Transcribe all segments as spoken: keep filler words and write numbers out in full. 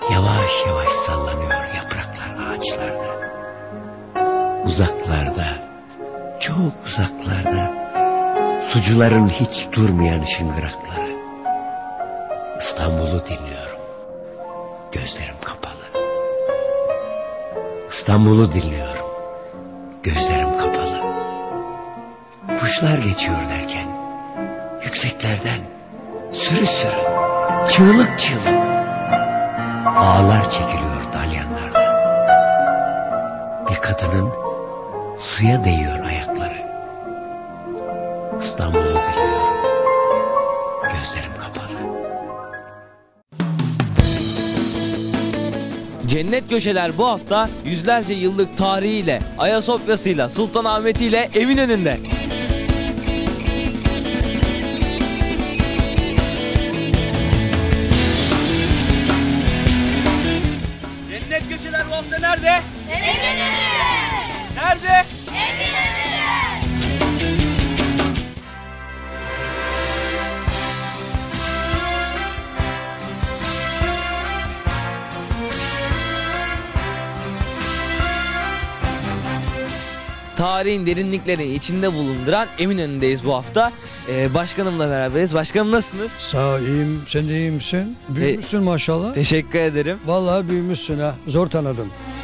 Yavaş yavaş sallanıyor yapraklar ağaçlarda. Uzaklarda, çok uzaklarda, sucuların hiç durmayan şıngırakları. İstanbul'u dinliyorum, gözlerim kapalı. İstanbul'u dinliyorum, gözlerim kapalı. Kuşlar geçiyor derken, yükseklerden sürü sürü, çığlık çığlık, ağlar çekiliyor dalyanlarda. Bir kadının suya değiyor ayakları. İstanbul'u diliyorum, gözlerim kapalı. Cennet Köşeler bu hafta yüzlerce yıllık tarihiyle, Ayasofya'sıyla, Sultanahmet'iyle Eminönü'nde. Cennet Köşeler bu hafta nerede? Eminönü'nde. Nerede? Eminönü'nde. Tarihin derinlikleri içinde bulunduran Eminönü'ndeyiz bu hafta. Ee, başkanımla beraberiz. Başkanım nasılsınız? Sağ ol, iyiyim. Sen de iyi misin? Büyümüşsün maşallah. Teşekkür ederim. Vallahi büyümüşsün ha. Zor tanıdım.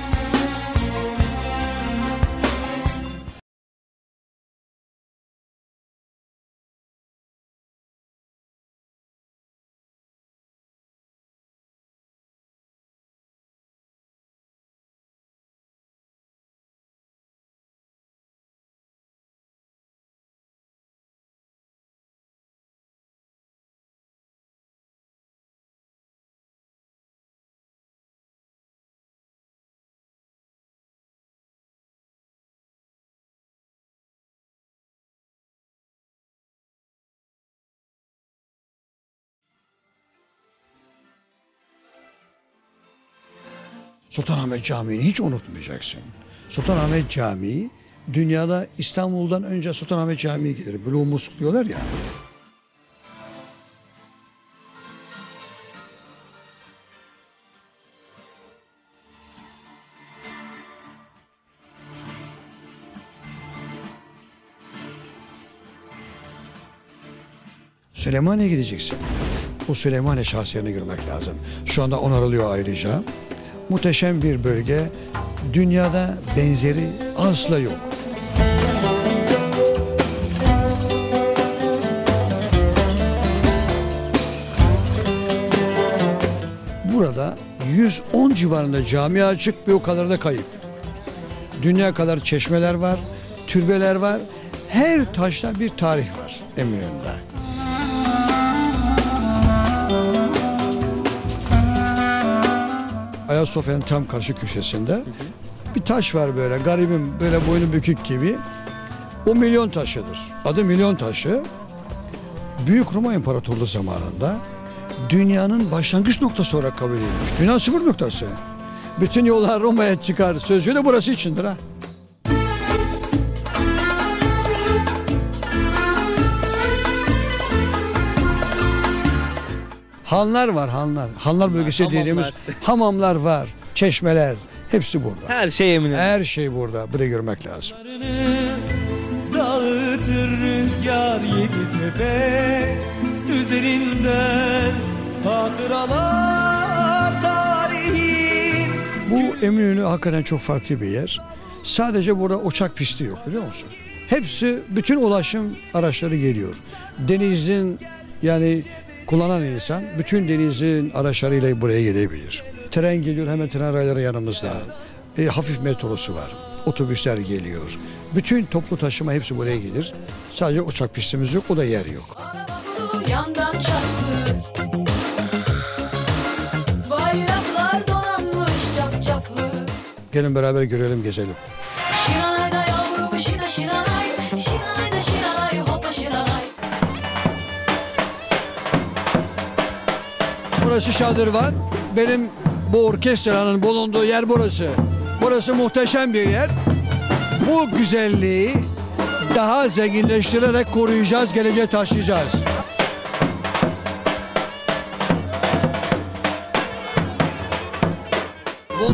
Sultanahmet Camii'ni hiç unutmayacaksın. Sultanahmet Camii, dünyada İstanbul'dan önce Sultanahmet Camii gelir. Blue Mosque diyorlar ya. Süleymaniye'ye gideceksin. Bu Süleymaniye şahsiyerini görmek lazım. Şu anda onarılıyor ayrıca. Muhteşem bir bölge. Dünyada benzeri asla yok. Burada yüz on civarında cami açık, bir o kadar da kayıp. Dünya kadar çeşmeler var, türbeler var. Her taşta bir tarih var Eminönü'nde. Ayasofya'nın tam karşı köşesinde hı hı. bir taş var böyle garibim, böyle boynu bükük gibi. O milyon taşıdır. Adı milyon taşı. Büyük Roma İmparatorluğu zamanında dünyanın başlangıç noktası olarak kabul edilmiş. Dünya sıfır noktası. Bütün yollar Roma'ya çıkar. Sözcüğü de burası içindir ha. Hanlar var, hanlar. Hanlar bölgesi hamamlar. dediğimiz hamamlar var, çeşmeler. Hepsi burada. Her şey Eminönü. Her şey burada. Burayı görmek lazım. Dağıtır rüzgar yedi tepe, üzerinden hatıralar tarihin. Bu Eminönü hakikaten çok farklı bir yer. Sadece burada uçak pisti yok, biliyor musun? Hepsi, bütün ulaşım araçları geliyor. Denizin, yani kullanan insan bütün denizin araçlarıyla buraya gelebilir. Tren geliyor, hemen tren rayları yanımızda. E, hafif metrosu var. Otobüsler geliyor. Bütün toplu taşıma hepsi buraya gelir. Sadece uçak pistimiz yok, o da yer yok. Yandan çaktı. Bayraklar donanmış cafcaflı. Gelin beraber görelim, gezelim. Şiranayda yavrum şina şiranay. Şiranayda şiranay hoppa şiranay. Burası Şadırvan. Benim bu orkestranın bulunduğu yer burası. Burası muhteşem bir yer. Bu güzelliği daha zenginleştirerek koruyacağız, geleceğe taşıyacağız.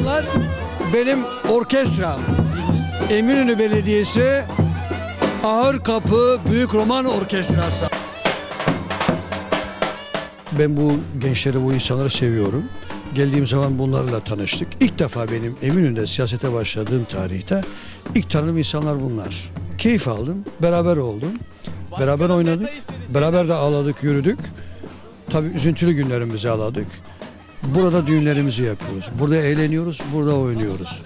adamlar benim orkestram. Eminönü Belediyesi Ağırkapı Büyük Roman Orkestrası. Ben bu gençleri, bu insanları seviyorum. Geldiğim zaman bunlarla tanıştık. İlk defa benim Eminönü'nde siyasete başladığım tarihte ilk tanıdığım insanlar bunlar. Keyif aldım, beraber oldum, beraber oynadık, beraber de ağladık, yürüdük. Tabii üzüntülü günlerimizi ağladık. Burada düğünlerimizi yapıyoruz, burada eğleniyoruz, burada oynuyoruz.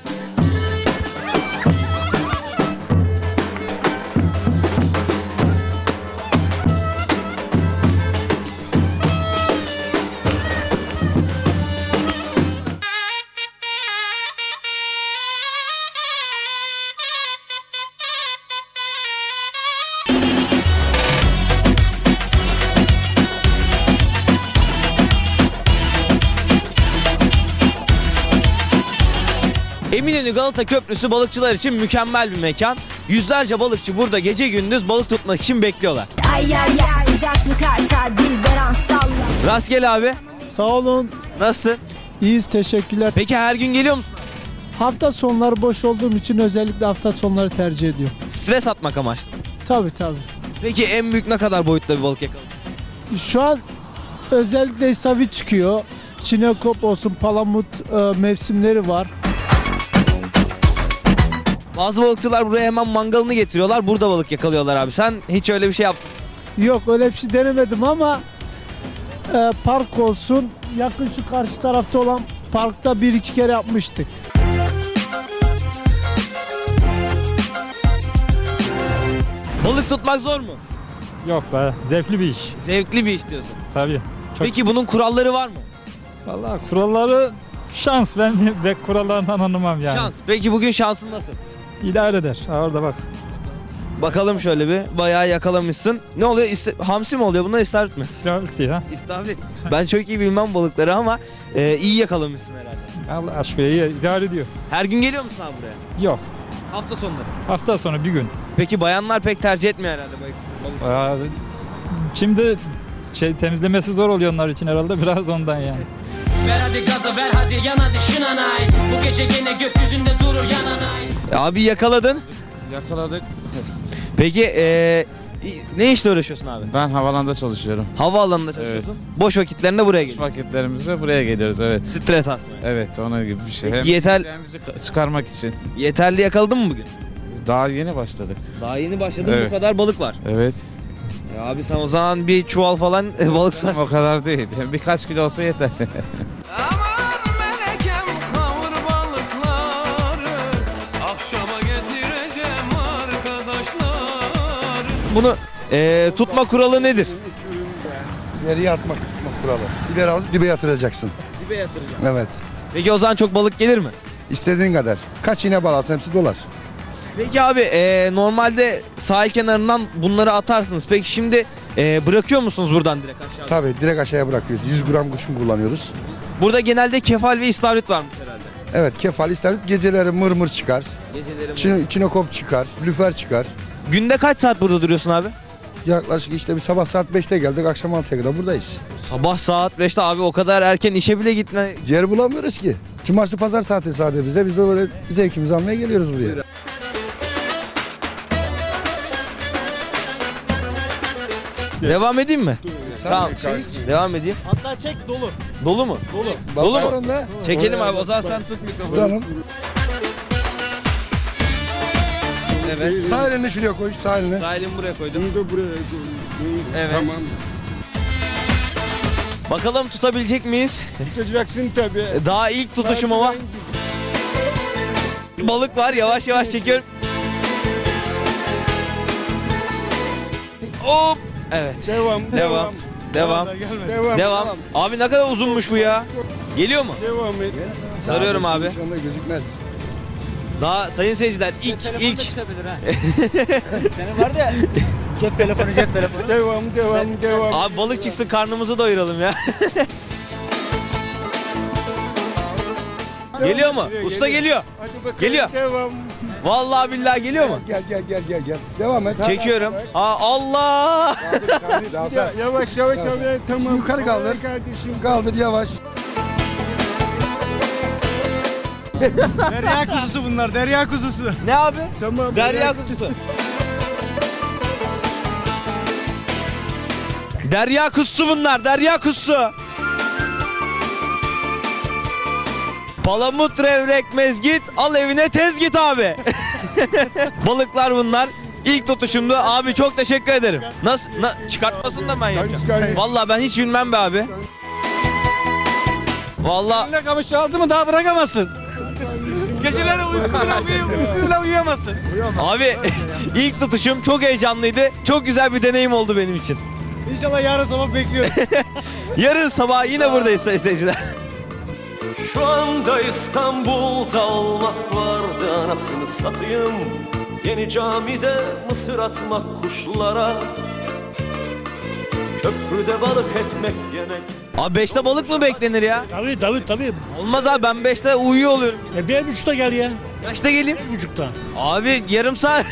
Eminönü Galata Köprüsü balıkçılar için mükemmel bir mekan. Yüzlerce balıkçı burada gece gündüz balık tutmak için bekliyorlar. Ay ay ay sıcaklık artar dilberan salla. Rastgele abi. Sağ olun. Nasılsın? İyiyiz, teşekkürler. Peki her gün geliyor musun? Hafta sonları boş olduğum için özellikle hafta sonları tercih ediyorum. Stres atmak amaçlı. Tabii tabii. Peki en büyük ne kadar boyutta bir balık yakaladın? Şu an özellikle isavi çıkıyor. Çinekop olsun, palamut e, mevsimleri var. Bazı balıkçılar buraya hemen mangalını getiriyorlar. Burada balık yakalıyorlar abi. Sen hiç öyle bir şey yaptın? Yok öyle bir şey denemedim ama e, park olsun. Yakın şu karşı tarafta olan parkta bir iki kere yapmıştık. Balık tutmak zor mu? Yok be, zevkli bir iş. Zevkli bir iş diyorsun. Tabii. Çok... Peki bunun kuralları var mı? Vallahi kuralları şans, ben de kurallarından anlamam yani. Şans. Peki bugün şansın nasıl? İdare eder. Ha, orada bak. Bakalım şöyle bir. Bayağı yakalamışsın. Ne oluyor? İste- hamsi mi oluyor? Bunlar istavrit mi? İslamlık değil ha. İstavrit. Ben çok iyi bilmem balıkları ama e, iyi yakalamışsın herhalde. Allah aşkına iyi idare ediyor. Her gün geliyor musun abi buraya? Yok. Hafta sonları. Hafta sonu bir gün. Peki bayanlar pek tercih etmiyor herhalde balık. Aa, şimdi şey temizlemesi zor oluyor onlar için herhalde, biraz ondan yani. Ver hadi gaza ver hadi yan hadi şınanay. Bu gece gene gökyüzünde durur yananay. E, abi yakaladın. Yakaladık. Peki e, ne işle uğraşıyorsun abi? Ben havalanda çalışıyorum. Havaalanında çalışıyorsun. Boş vakitlerinde buraya Boş geliyorsun. vakitlerimizde buraya geliyoruz, evet. Stres atmaya. Evet, onun gibi bir şey. Peki, yeter- şeyimizi çıkarmak için. Yeterli yakaladın mı bugün? Daha yeni başladık. Daha yeni başladın, Evet. bu kadar balık var. Evet. Ya abi sen o zaman bir çuval falan e, balık sar. O kadar değil. Birkaç kilo olsa yeter. Aman melekem kavur balıkları. Akşama getireceğim arkadaşlar. Bunu e, tutma kuralı nedir? İleriye atmak tutmak kuralı. İleri alıp dibe yatıracaksın. Dibe yatıracağım. Evet. Peki o zaman çok balık gelir mi? İstediğin kadar. Kaç iğne balarsan hepsi dolar. Peki abi e, normalde sahil kenarından bunları atarsınız. Peki şimdi e, bırakıyor musunuz buradan direkt aşağı? Tabii direkt aşağıya bırakıyoruz. yüz gram kurşun kullanıyoruz. Burada genelde kefal ve istavrit varmış herhalde. Evet, kefal istavrit geceleri mırmır çıkar. Geceleri Çin, çinekop çıkar. Lüfer çıkar. Günde kaç saat burada duruyorsun abi? Yaklaşık işte bir sabah saat beşte geldik, akşam altıya kadar buradayız. Sabah saat beşte abi, o kadar erken işe bile gitme. Yer bulamıyoruz ki. Cumartesi pazar tatil sadece bize. Biz de böyle zevkimizi almaya geliyoruz buraya. Devam edeyim mi? Tamam. Şey, Devam edeyim. Hatta çek dolu. Dolu mu? Dolu. Dolu mu? Onda. Çekelim abi. O zaman sen tut mikrofonu. Canım. Evet. Sağ elini şuraya koy, sağ elini. Sağ elimi buraya koydum. Bunu da buraya koy. Evet. Tamam. Bakalım tutabilecek miyiz? Tutacaksın tabii. Daha ilk tutuşum ama. Balık var, yavaş yavaş çekiyorum. Hop. Evet. Devam, Devam. Devam. Devam. Devam. Abi ne kadar uzunmuş bu ya. Geliyor mu? Devam et. Sarıyorum abi. Şu anda gözükmez. Daha sayın seyirciler ilk ilk Senin vardı ya cep telefonu cep telefonu. Devam, devam, devam. abi balık çıksın, karnımızı doyuralım ya. Geliyor mu? Usta geliyor. Hadi bakalım. Geliyor. Devam. Vallahi billahi geliyor mu? Gel gel gel gel gel. Devam et. Çekiyorum. Ha Allah! Kaldır, kaldır, daha sağ. Yavaş yavaş Tamam. yavaş, tamam. Yukarı kaldır. Kardeşim. Kaldır yavaş. Derya kuzusu bunlar, derya kuzusu. Ne abi? Tamam. Derya kuzusu. Derya kuzusu bunlar, derya kuzusu. Palamut, levrek, mezgit, al evine tez git abi. Balıklar bunlar. İlk tutuşumda abi, çok teşekkür ederim. Nasıl? Na, çıkartmasın da ben yapacağım. Vallahi ben hiç bilmem be abi. Vallahi. Eline kamış aldı mı daha bırakamazsın. Geceleri uykuyla uykuyla uyuyamazsın. Abi ilk tutuşum çok heyecanlıydı. Çok güzel bir deneyim oldu benim için. İnşallah yarın sabah bekliyoruz. Yarın sabah yine buradayız sayın seyirciler. Şu anda İstanbul'da olmak vardı, anasını satayım. Yeni camide mısır atmak kuşlara, köprüde balık ekmek yemek. Abi beşte balık mı beklenir ya? Tabii tabii tabii. Olmaz abi, ben beşte uyuyor oluyorum. E bir buçukta gel ya. Kaçta geleyim? Bir buçukta. Abi yarım saat.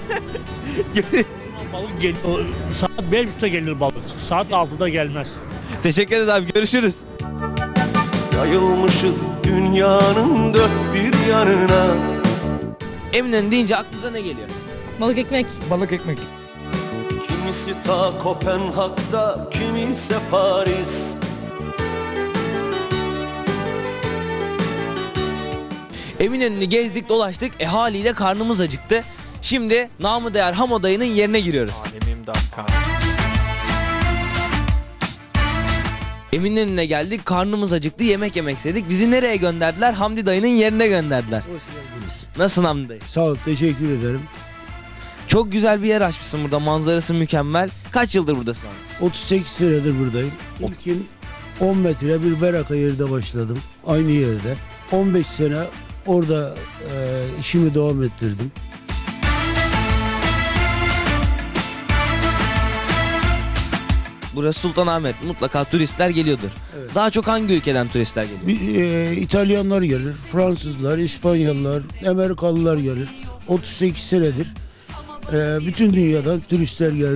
Balık gel saat bir buçukta gelir balık. Saat altıda gelmez. Teşekkür ederiz abi, görüşürüz. Yayılmışız dünyanın dört bir yanına. Eminönü deyince aklınıza ne geliyor? Balık ekmek. Balık ekmek. Kimisi ta Kopenhag'da, kimisi Paris. Eminönü'nü gezdik dolaştık, e haliyle karnımız acıktı. Şimdi namı değer Hamo dayının yerine giriyoruz. Eminönü'ne geldik, karnımız acıktı, yemek yemek istedik. Bizi nereye gönderdiler? Hamdi dayının yerine gönderdiler. Nasılsın Hamdi dayı? Sağ ol, teşekkür ederim. Çok güzel bir yer açmışsın burada, manzarası mükemmel. Kaç yıldır buradasın abi? otuz sekiz senedir buradayım. İlkin on metre bir beraka yerde başladım. Aynı yerde. on beş sene orada e, işimi devam ettirdim. Burası Sultanahmet. Mutlaka turistler geliyordur. Evet. Daha çok hangi ülkeden turistler geliyor? Bir, e, İtalyanlar gelir, Fransızlar, İspanyollar, Amerikalılar gelir. otuz sekiz senedir e, bütün dünyadan turistler gelir.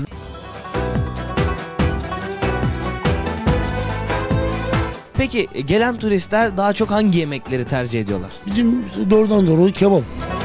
Peki gelen turistler daha çok hangi yemekleri tercih ediyorlar? Bizim doğrudan doğru kebap.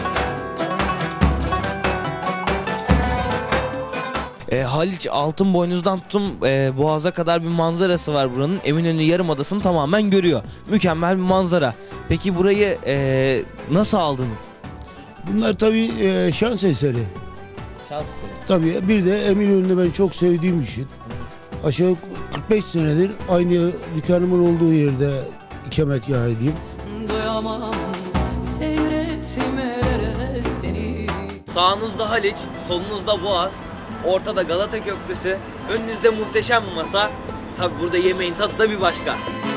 E, Haliç Altınboynuz'dan tutun e, Boğaz'a kadar bir manzarası var buranın. Eminönü Yarımadası'nı tamamen görüyor. Mükemmel bir manzara. Peki burayı e, nasıl aldınız? Bunlar tabii e, şans eseri. Şans eseri. Tabii bir de Eminönü'nü ben çok sevdiğim için. Aşağı kırk beş senedir aynı dükkanımın olduğu yerde ikametgah edeyim. Doyamam seyretmelere seni. Sağınızda Haliç, solunuzda Boğaz, ortada Galata Köprüsü, önünüzde muhteşem bir masa. Tabii burada yemeğin tadı da bir başka.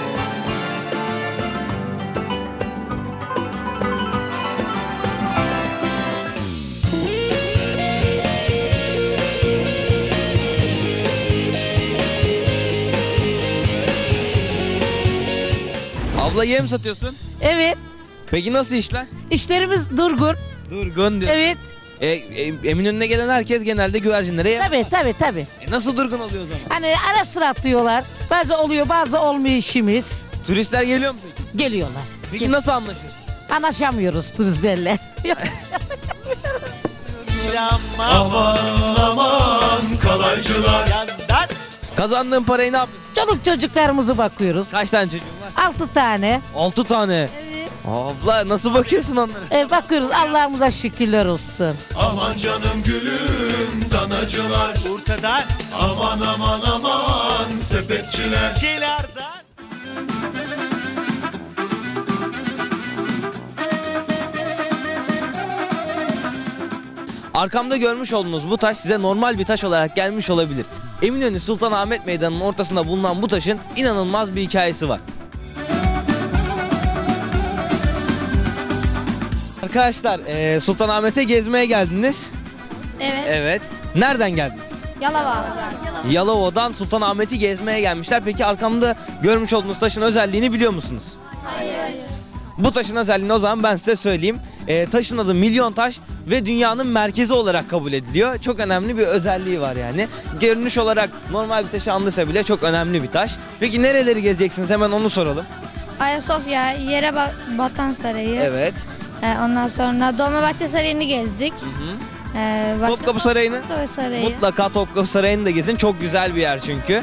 Abla yem satıyorsun. Evet. Peki nasıl işler? İşlerimiz durgun. Durgun diyor. Evet. E, e, Eminönü'ne gelen herkes genelde güvercinlere yem. Tabii tabii tabii. E, nasıl durgun oluyor o zaman? Hani ara sıra atlıyorlar. Bazı oluyor bazı olmuyor işimiz. Turistler geliyor mu peki? Geliyorlar. Peki nasıl anlaşıyorsun? Anlaşamıyoruz turistlerle. Aman aman kalaycılar. Kazandığın parayı ne yapıyorsun? Çoluk çocuklarımızı bakıyoruz. Kaç tane çocuğun var? Altı tane. Altı tane. Evet. Abla nasıl bakıyorsun onlara? E, bakıyoruz Allah'ımıza şükürler olsun. Aman canım gülüm danacılar. Ortadan. Aman aman aman sepetçiler. Cilardan. Arkamda görmüş olduğunuz bu taş size normal bir taş olarak gelmiş olabilir. Eminönü Sultanahmet Meydanı'nın ortasında bulunan bu taşın inanılmaz bir hikayesi var. Arkadaşlar e, Sultanahmet'e gezmeye geldiniz. Evet. Evet. Nereden geldiniz? Yalova. Yalova'dan Sultanahmet'i gezmeye gelmişler. Peki arkamda görmüş olduğunuz taşın özelliğini biliyor musunuz? Hayır. Bu taşın özelliğini o zaman ben size söyleyeyim. E, taşın adı Milyon Taş ve dünyanın merkezi olarak kabul ediliyor. Çok önemli bir özelliği var yani. Görünüş olarak normal bir taşı andırsa bile çok önemli bir taş. Peki nereleri gezeceksiniz, hemen onu soralım. Ayasofya, Yere Ba- Batan Sarayı. Evet. Ee, ondan sonra Dolmabahçe Sarayı'nı gezdik. Ee, başka- Topkapı Sarayı'nı. Topkapı Sarayı. Mutlaka Topkapı Sarayı'nı da gezin. Çok güzel bir yer çünkü.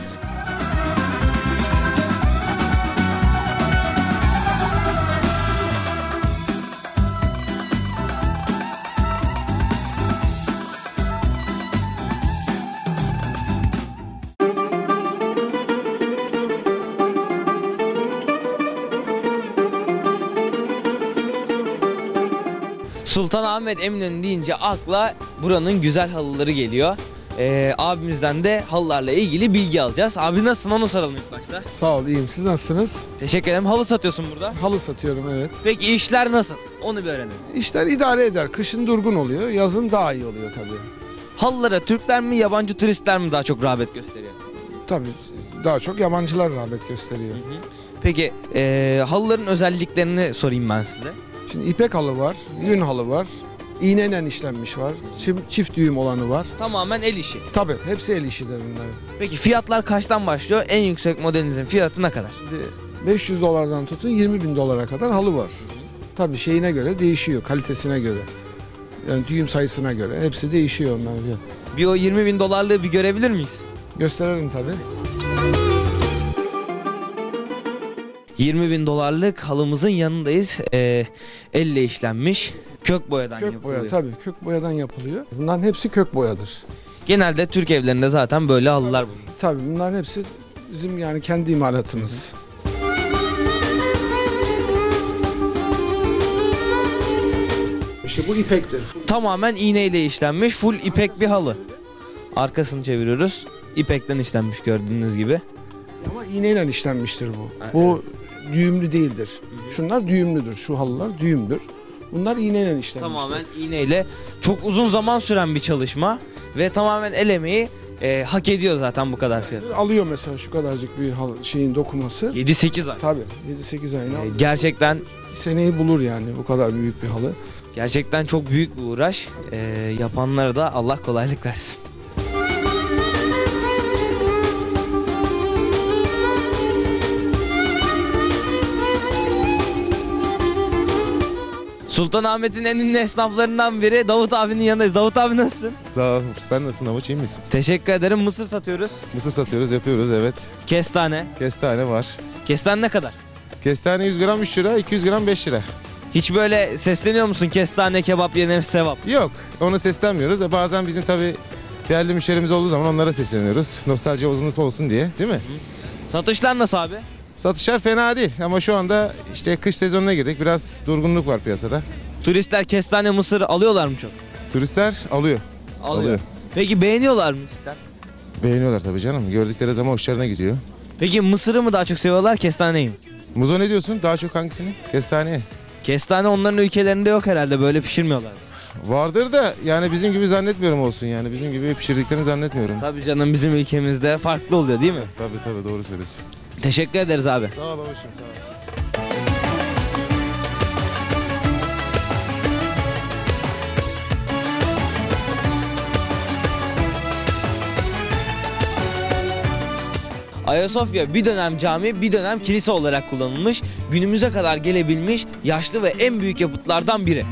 Sultanahmet Eminönü deyince akla buranın güzel halıları geliyor. Ee, abimizden de halılarla ilgili bilgi alacağız. Abi nasılsın, onu soralım ilk başta. Sağ ol, iyiyim. Siz nasılsınız? Teşekkür ederim. Halı satıyorsun burada. Halı satıyorum, evet. Peki işler nasıl? Onu bir öğrenelim. İşler idare eder. Kışın durgun oluyor, yazın daha iyi oluyor tabii. Halılara Türkler mi, yabancı turistler mi daha çok rağbet gösteriyor? Tabii daha çok yabancılar rağbet gösteriyor. Peki ee, halıların özelliklerini sorayım ben size. Şimdi ipek halı var, yün halı var, iğneyle işlenmiş var, çift, çift düğüm olanı var. Tamamen el işi. Tabii hepsi el işidir bunların. Peki fiyatlar kaçtan başlıyor? En yüksek modelinizin fiyatı ne kadar? beş yüz dolardan tutun yirmi bin dolara kadar halı var. Tabii şeyine göre değişiyor, kalitesine göre. Yani düğüm sayısına göre hepsi değişiyor onların. Bir o yirmi bin dolarlığı bir görebilir miyiz? Gösterelim tabii. yirmi bin dolarlık halımızın yanındayız. Ee, elle işlenmiş. Kök boyadan Kök yapılıyor. boya tabii kök boyadan yapılıyor. Bunların hepsi kök boyadır. Genelde Türk evlerinde zaten böyle halılar bulunuyor. Tabii bunların hepsi bizim yani kendi imalatımız. İşte bu ipektir. Tamamen iğneyle işlenmiş full ipek bir halı. Arkasını çeviriyoruz. İpekten işlenmiş gördüğünüz gibi. Ama iğneyle işlenmiştir bu. Bu düğümlü değildir. Şunlar düğümlüdür. Şu halılar düğümdür. Bunlar iğneyle işlenmiştir. Tamamen iğneyle çok uzun zaman süren bir çalışma ve tamamen el emeği e, hak ediyor zaten bu kadar fiyat. Alıyor mesela şu kadarcık bir halı, şeyin dokuması. yedi sekiz ay. Tabii yedi sekiz ayını alıyor. Gerçekten seneyi bulur yani bu kadar büyük bir halı. Gerçekten çok büyük bir uğraş. E, yapanlara da Allah kolaylık versin. Sultanahmet'in en ünlü esnaflarından biri Davut abinin yanındayız. Davut abi nasılsın? Sağ ol. Sen nasılsın Avuç, iyi misin? Teşekkür ederim. Mısır satıyoruz. Mısır satıyoruz, yapıyoruz, evet. Kestane. Kestane var. Kestane ne kadar? Kestane yüz gram üç lira, iki yüz gram beş lira. Hiç böyle sesleniyor musun? Kestane kebap yerine sevap. Yok, onu seslenmiyoruz. Bazen bizim tabii değerli müşterimiz olduğu zaman onlara sesleniyoruz. Nostalji uzunluğu olsun diye, değil mi? Satışlar nasıl abi? Satışlar fena değil ama şu anda işte kış sezonuna girdik. Biraz durgunluk var piyasada. Turistler kestane mısır alıyorlar mı çok? Turistler alıyor. Alıyor. alıyor. Peki beğeniyorlar mı cidden? Beğeniyorlar tabii canım. Gördükleri zaman hoşlarına gidiyor. Peki mısırı mı daha çok seviyorlar, kestaneyi mi? Muzo ne diyorsun? Daha çok hangisini? Kestaneye. Kestane onların ülkelerinde yok herhalde, böyle pişirmiyorlar. Vardır da yani bizim gibi zannetmiyorum olsun yani. Bizim gibi pişirdiklerini zannetmiyorum. Tabii canım, bizim ülkemizde farklı oluyor değil mi? Tabii tabii, doğru söylüyorsun. Teşekkür ederiz abi. Sağ ol babacığım, sağ ol. Ayasofya bir dönem cami, bir dönem kilise olarak kullanılmış, günümüze kadar gelebilmiş yaşlı ve en büyük yapıtlardan biri.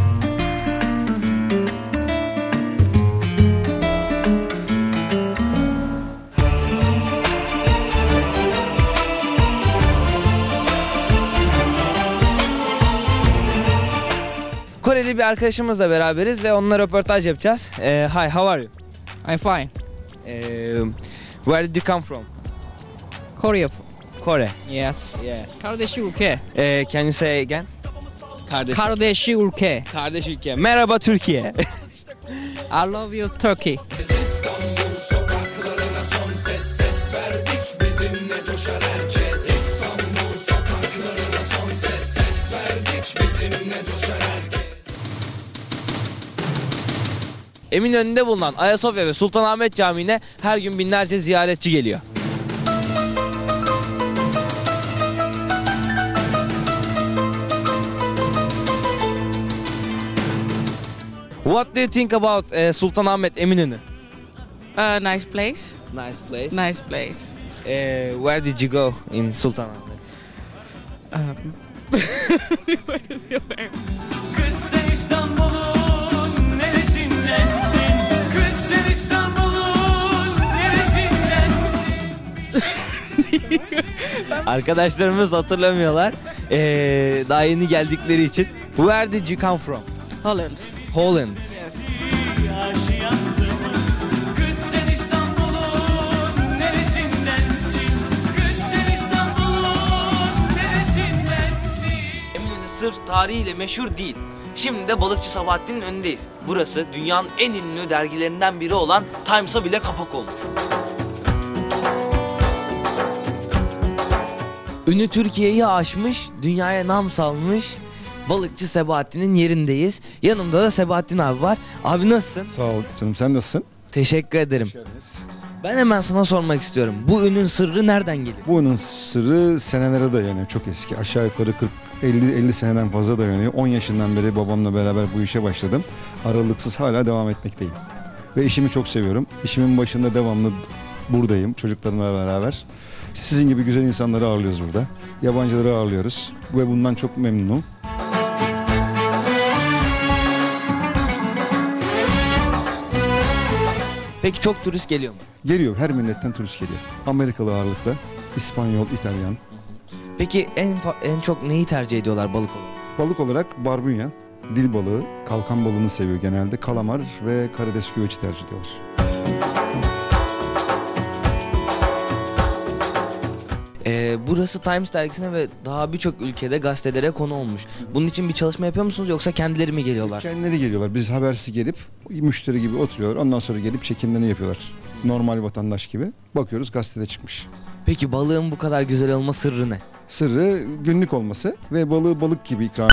Koreli bir arkadaşımızla beraberiz ve onunla röportaj yapacağız. Uh, hi, how are you? I'm fine. Uh, where did you come from? Korea. Kore. Yes. Yeah. Kardeş ülke. Uh, can you say again? Kardeş. Kardeş ülke. Kardeş ülke. Merhaba Türkiye. I love you Turkey. İstanbul sokaklarına son ses ses verdik, bizimle coşar herkes. İstanbul sokaklarına son ses ses verdik, bizimle coşar herkes. Eminönü'nde bulunan Ayasofya ve Sultanahmet Camii'ne her gün binlerce ziyaretçi geliyor. What do you think about uh, Sultanahmet Eminönü? Uh, nice place. Nice place. Nice place. Uh, where did you go in Sultanahmet? Kız sen İstanbul'un neresindensin? Kız sen İstanbul'un neresindensin? Arkadaşlarımız hatırlamıyorlar. Ee, daha yeni geldikleri için. Where did you come from? Holland. Holland. Yes. Kız sen İstanbul'un neresindensin? Kız sen İstanbul'un neresindensin? Eminönü sırf tarihiyle meşhur değil. Şimdi de Balıkçı Sabahattin'in önündeyiz. Burası dünyanın en ünlü dergilerinden biri olan Times'a bile kapak olmuş. Ünü Türkiye'yi aşmış, dünyaya nam salmış Balıkçı Sebahattin'in yerindeyiz. Yanımda da Sebahattin abi var. Abi nasılsın? Sağ ol canım, sen nasılsın? Teşekkür ederim. Ben hemen sana sormak istiyorum. Bu ünün sırrı nereden geliyor? Bu ünün sırrı senelere dayanıyor, çok eski. Aşağı yukarı kırk elli elli seneden fazla dayanıyor. on yaşından beri babamla beraber bu işe başladım. Aralıksız hala devam etmekteyim. Ve işimi çok seviyorum. İşimin başında devamlı buradayım çocuklarımla beraber. İşte sizin gibi güzel insanları ağırlıyoruz burada. Yabancıları ağırlıyoruz ve bundan çok memnunum. Peki çok turist geliyor mu? Geliyor, her milletten turist geliyor. Amerikalı ağırlıklı, İspanyol, İtalyan. Peki en en çok neyi tercih ediyorlar balık olarak? Balık olarak barbunya, dil balığı, kalkan balığını seviyor genelde. Kalamar ve karides güveçi tercih ediyorlar. Ee, burası Times dergisine ve daha birçok ülkede gazetelere konu olmuş. Bunun için bir çalışma yapıyor musunuz yoksa kendileri mi geliyorlar? Kendileri geliyorlar. Biz habersiz gelip müşteri gibi oturuyorlar. Ondan sonra gelip çekimlerini yapıyorlar. Normal vatandaş gibi. Bakıyoruz gazetede çıkmış. Peki balığın bu kadar güzel olma sırrı ne? Sırrı günlük olması ve balığı balık gibi ikram